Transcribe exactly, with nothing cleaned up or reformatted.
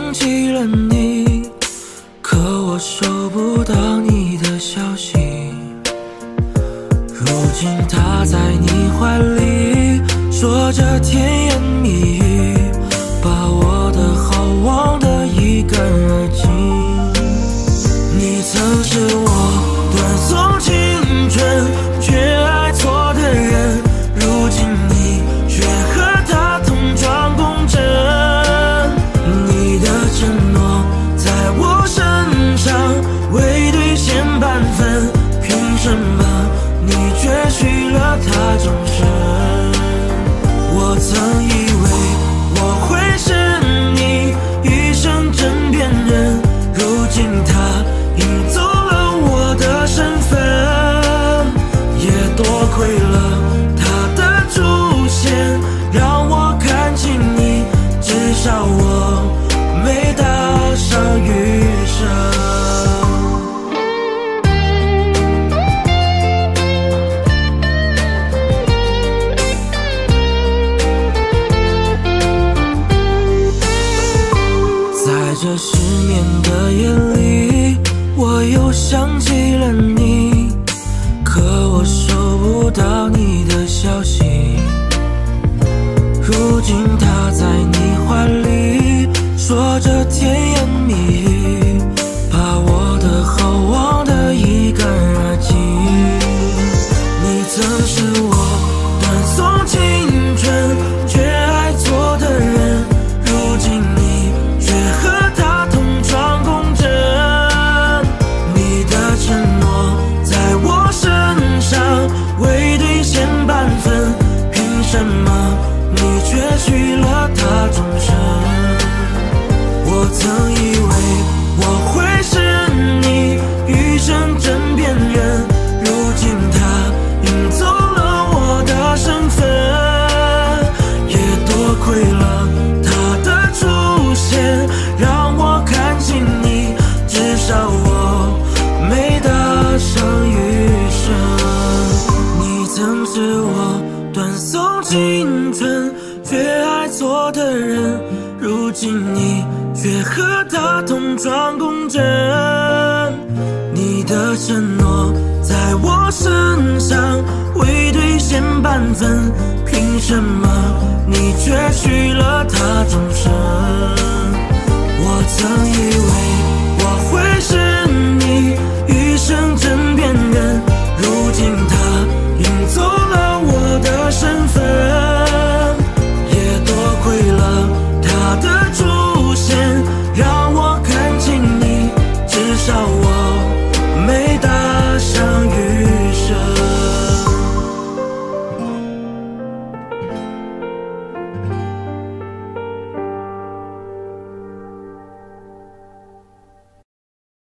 想起了你，可我收不到你的消息。如今他在你怀里，说着甜言蜜语，把我的好忘得一干二净。你曾是我断送青春却爱错的人，如今你却和他同床共枕。你的承诺在我身上未兑现半分，凭什么你却许了他终身？我曾以为我会是你余生枕边人，如今他赢走了我的身份，也多亏了他的出现，让我看清你，至少我没搭上余生。在这失眠的夜里，我又想起了你，可我收不到你的消息。如今他在你怀里，说着甜言蜜语，把我的好忘得一干二净。你曾是我断送青春却爱错的人，如今你却和他同床共枕。你的承诺在我身上未兑现半分，凭什么你却许了他终身？我曾以为我会是你余生枕边人，如今他赢走了我的身份，也多亏了他的出现，让我看清你，至少我没搭上余生。你曾是我断送青春却爱错的人，如今你却和他同床共枕。你的承诺在我身上未兑现半分，凭什么你却许了他终身？